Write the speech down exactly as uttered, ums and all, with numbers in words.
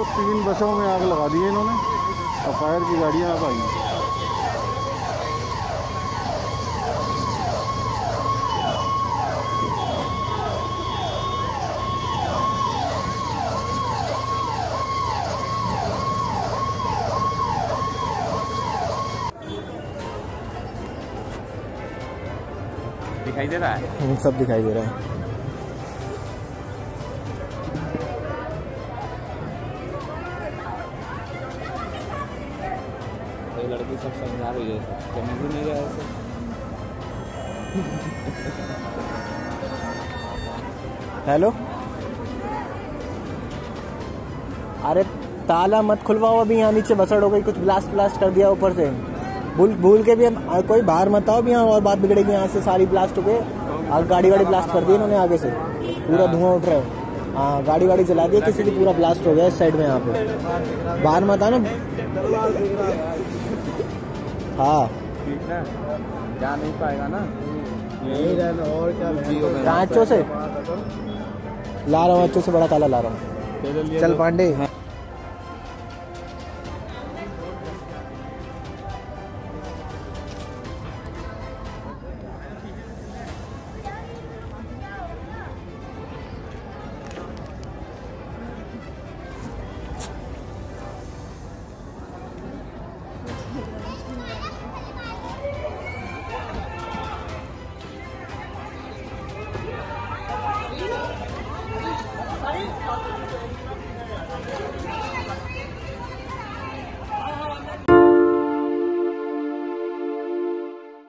तीन बसों में आग लगा दी है इन्होंने और फायर की गाड़ियाँ अब आई। दिखाई दे रहा है, सब दिखाई दे रहा है। ये लड़की सब समझा रही है, समझ ही नहीं रहा है। हेलो, अरे ताला मत खुलवाओ, अभी यहाँ नीचे बसड़ हो गई, कुछ ब्लास्ट ब्लास्ट कर दिया ऊपर से। भूल भूल के भी हम कोई बाहर मत आओ, भी यहाँ और बात बिगड़ेगी। यहाँ से सारी ब्लास्ट हो गए और गाड़ी वाड़ी ब्लास्ट कर दी इन्होंने, आगे से पूरा धुआं उठ रहा है। हाँ, गाड़ी वाड़ी जला दी किसी की, पूरा ब्लास्ट हो गया इस साइड में। यहाँ पे बाहर मत आना। हाँ, जा नहीं पाएगा ना, यही रहना। और क्या, अच्छों से ला रहा हूँ, अच्छों से बड़ा ताला ला रहा हूँ। चल पांडे।